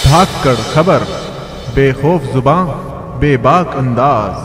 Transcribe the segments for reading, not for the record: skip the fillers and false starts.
धाकड़ खबर, बेखौफ जुबां, बेबाक अंदाज।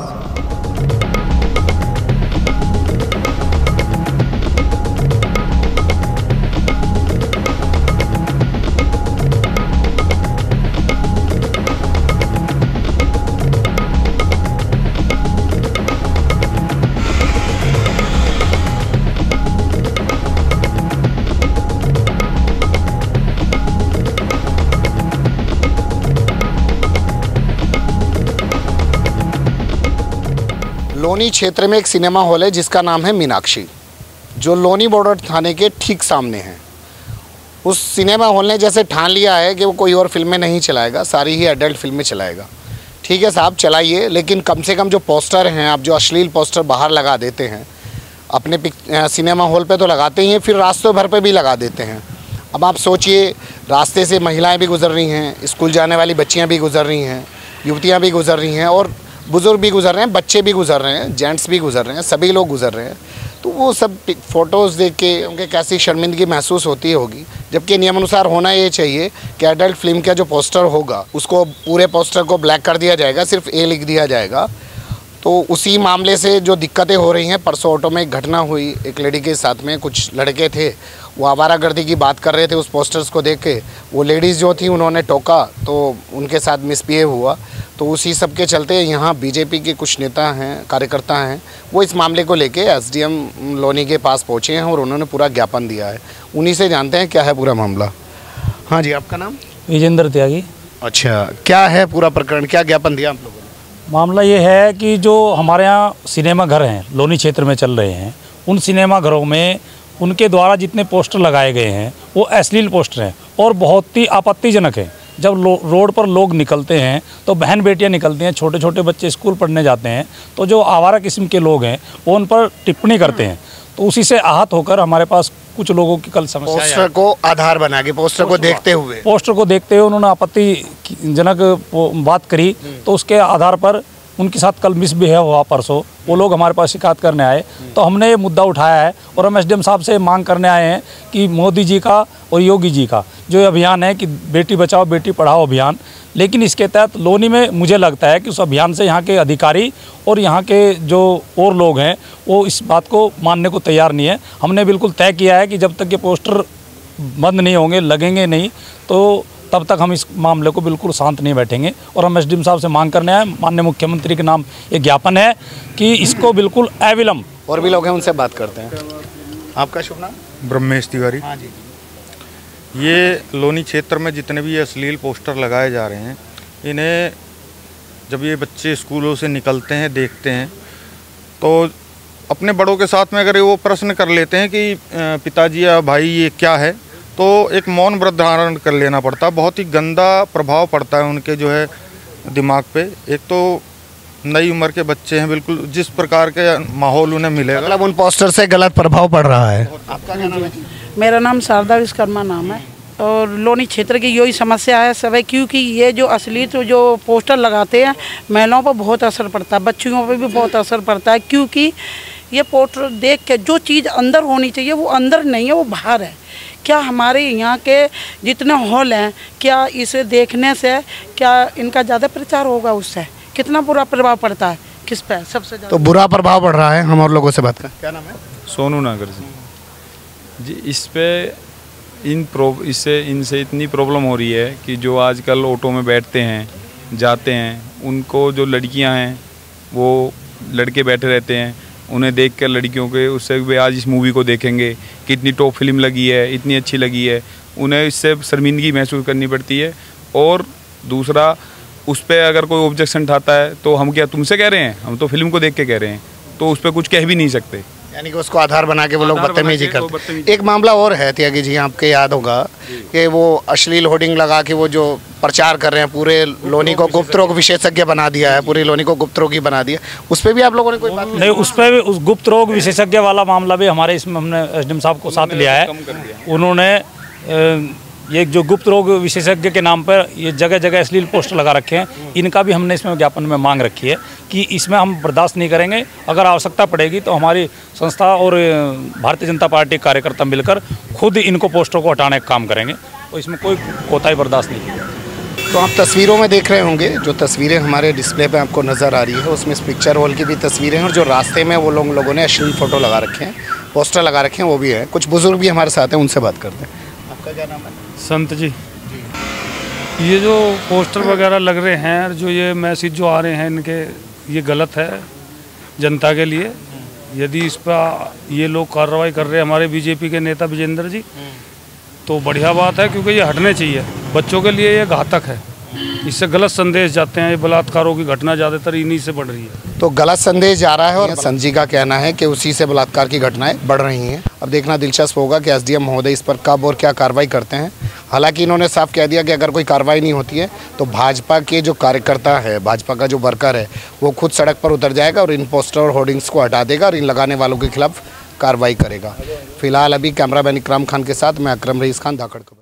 लोनी क्षेत्र में एक सिनेमा हॉल है जिसका नाम है मीनाक्षी, जो लोनी बॉर्डर थाने के ठीक सामने है। उस सिनेमा हॉल ने जैसे ठान लिया है कि वो कोई और फिल्में नहीं चलाएगा, सारी ही एडल्ट फिल्में चलाएगा। ठीक है साहब, चलाइए, लेकिन कम से कम जो पोस्टर हैं, आप जो अश्लील पोस्टर बाहर लगा देते हैं, अपने सिनेमा हॉल पे तो लगाते ही हैं, फिर रास्तों भर पे भी लगा देते हैं। अब आप सोचिए, रास्ते से महिलाएँ भी गुजर रही हैं, स्कूल जाने वाली बच्चियाँ भी गुजर रही हैं, युवतियाँ भी गुजर रही हैं, और बुज़ुर्ग भी गुजर रहे हैं, बच्चे भी गुजर रहे हैं, जेंट्स भी गुजर रहे हैं, सभी लोग गुजर रहे हैं। तो वो सब फ़ोटोज़ देख के उनके कैसी शर्मिंदगी महसूस होती होगी। जबकि नियमानुसार होना ये चाहिए कि एडल्ट फिल्म का जो पोस्टर होगा उसको, पूरे पोस्टर को ब्लैक कर दिया जाएगा, सिर्फ ए लिख दिया जाएगा। तो उसी मामले से जो दिक्कतें हो रही हैं, परसों ऑटो में एक घटना हुई, एक लेडी के साथ में कुछ लड़के थे, वो आवारागर्दी की बात कर रहे थे। उस पोस्टर्स को देख के वो लेडीज़ जो थी उन्होंने टोका, तो उनके साथ मिसबिहेव हुआ। तो उसी सब के चलते यहाँ बीजेपी के कुछ नेता हैं, कार्यकर्ता हैं, वो इस मामले को लेके एसडीएम लोनी के पास पहुँचे हैं और उन्होंने पूरा ज्ञापन दिया है। उन्हीं से जानते हैं क्या है पूरा मामला। हाँ जी, आपका नाम? विजेंद्र त्यागी। अच्छा, क्या है पूरा प्रकरण, क्या ज्ञापन दिया आप लोगों ने? मामला ये है कि जो हमारे यहाँ सिनेमा घर हैं, लोनी क्षेत्र में चल रहे हैं, उन सिनेमा घरों में उनके द्वारा जितने पोस्टर लगाए गए हैं वो अश्लील पोस्टर हैं और बहुत ही आपत्तिजनक है। जब रोड पर लोग निकलते हैं तो बहन बेटियां निकलती हैं, छोटे छोटे बच्चे स्कूल पढ़ने जाते हैं, तो जो आवारा किस्म के लोग हैं वो उन पर टिप्पणी करते हैं। तो उसी से आहत होकर हमारे पास कुछ लोगों की कल समस्या, पोस्टर को आधार बना के, पोस्टर को देखते हुए उन्होंने आपत्तिजनक बात करी। तो उसके आधार पर उनके साथ कल मिसबिहेव हुआ परसों, वो लोग हमारे पास शिकायत करने आए। तो हमने ये मुद्दा उठाया है और हम एसडीएम साहब से मांग करने आए हैं कि मोदी जी का और योगी जी का जो अभियान है कि बेटी बचाओ बेटी पढ़ाओ अभियान, लेकिन इसके तहत लोनी में मुझे लगता है कि उस अभियान से यहाँ के अधिकारी और यहाँ के जो और लोग हैं वो इस बात को मानने को तैयार नहीं है। हमने बिल्कुल तय किया है कि जब तक ये पोस्टर बंद नहीं होंगे, लगेंगे नहीं, तो तब तक हम इस मामले को बिल्कुल शांत नहीं बैठेंगे। और हम एसडीएम साहब से मांग करने आए, माननीय मुख्यमंत्री के नाम एक ज्ञापन है कि इसको बिल्कुल अविलंब। और भी लोग हैं, उनसे बात करते हैं। आपका शुभ नाम? ब्रह्मेश तिवारी। हाँ जी। ये लोनी क्षेत्र में जितने भी अश्लील पोस्टर लगाए जा रहे हैं, इन्हें जब ये बच्चे स्कूलों से निकलते हैं, देखते हैं, तो अपने बड़ों के साथ में अगर वो प्रश्न कर लेते हैं कि पिताजी या भाई ये क्या है, तो एक मौन व्रत धारण कर लेना पड़ता है। बहुत ही गंदा प्रभाव पड़ता है उनके जो है दिमाग पे। एक तो नई उम्र के बच्चे हैं, बिल्कुल जिस प्रकार के माहौल उन्हें मिलेगा, मतलब उन पोस्टर से गलत प्रभाव पड़ रहा है। आपका क्या नाम है? मेरा नाम शारदा विश्वकर्मा नाम है और लोनी क्षेत्र की यही समस्या है सब है, क्योंकि ये जो असली तो जो पोस्टर लगाते हैं महिलाओं पर बहुत असर पड़ता है, बच्चियों पर भी बहुत असर पड़ता है, क्योंकि ये पोस्टर देख के जो चीज़ अंदर होनी चाहिए वो अंदर नहीं है, वो बाहर है। क्या हमारे यहाँ के जितने हॉल हैं, क्या इसे देखने से क्या इनका ज़्यादा प्रचार होगा? उससे कितना बुरा प्रभाव पड़ता है, किस पे सबसे ज़्यादा? तो बुरा प्रभाव पड़ रहा है। हम और लोगों से बात करें। क्या नाम है? सोनू नागर जी। इस पे इनसे इतनी प्रॉब्लम हो रही है कि जो आजकल ऑटो में बैठते हैं, जाते हैं, उनको जो लड़कियां हैं वो लड़के बैठे रहते हैं, उन्हें देखकर लड़कियों के उससे वे आज इस मूवी को देखेंगे, कितनी टॉप फिल्म लगी है, इतनी अच्छी लगी है, उन्हें इससे शर्मिंदगी महसूस करनी पड़ती है। और दूसरा, उस पर अगर कोई ऑब्जेक्शन उठाता है तो हम क्या तुमसे कह रहे हैं, हम तो फिल्म को देख के कह रहे हैं, तो उस पर कुछ कह भी नहीं सकते। यानी कि उसको आधार बना के वो लोग बदतमीजी करते हैं। एक मामला और है त्यागी जी, आपके याद होगा कि वो अश्लील होर्डिंग लगा के वो जो प्रचार कर रहे हैं, पूरे लोनी को गुप्त रोग विशेषज्ञ बना दिया है, पूरी लोनी को गुप्त रोगी बना दिया, उस पर भी आप लोगों ने कोई बात नहीं? उस पर भी उस गुप्त रोग विशेषज्ञ वाला मामला भी हमारे इसमें हमने एसडीएम साहब को साथ लिया है। उन्होंने ये जो गुप्त रोग विशेषज्ञ के नाम पर ये जगह जगह अश्लील पोस्टर लगा रखे हैं, इनका भी हमने इसमें ज्ञापन में मांग रखी है कि इसमें हम बर्दाश्त नहीं करेंगे। अगर आवश्यकता पड़ेगी तो हमारी संस्था और भारतीय जनता पार्टी कार्यकर्ता मिलकर खुद इनको पोस्टर को हटाने का काम करेंगे, तो इसमें कोई कोताही बर्दाश्त नहीं। तो आप तस्वीरों में देख रहे होंगे, जो तस्वीरें हमारे डिस्प्ले पे आपको नज़र आ रही है उसमें इस पिक्चर हॉल की भी तस्वीरें हैं, और जो रास्ते में वो लोगों ने अश्लील फ़ोटो लगा रखे हैं, पोस्टर लगा रखे हैं, वो भी है। कुछ बुजुर्ग भी हमारे साथ हैं, उनसे बात करते हैं। आपका क्या नाम है? संत जी। ये जो पोस्टर वगैरह लग रहे हैं, जो ये मैसेज जो आ रहे हैं इनके, ये गलत है जनता के लिए। यदि इस पर ये लोग कार्रवाई कर रहे हैं हमारे बीजेपी के नेता विजेंद्र जी, तो बढ़िया बात है, क्योंकि ये हटने चाहिए। बच्चों के लिए ये घातक है, इससे गलत संदेश जाते हैं। ये बलात्कारों की घटना ज़्यादातर इन्हीं से बढ़ रही है। तो गलत संदेश जा रहा है, और संत जी का कहना है कि उसी से बलात्कार की घटनाएं बढ़ रही हैं। अब देखना दिलचस्प होगा कि एसडीएम महोदय इस पर कब और क्या कार्रवाई करते हैं। हालांकि इन्होंने साफ कह दिया कि अगर कोई कार्रवाई नहीं होती है तो भाजपा के जो कार्यकर्ता है, भाजपा का जो वर्कर है, वो खुद सड़क पर उतर जाएगा और इन पोस्टर और होर्डिंग्स को हटा देगा और इन लगाने वालों के खिलाफ कार्रवाई करेगा। फिलहाल अभी कैमरामैन इकराम खान के साथ मैं अकरम रईस खान, धाकड़।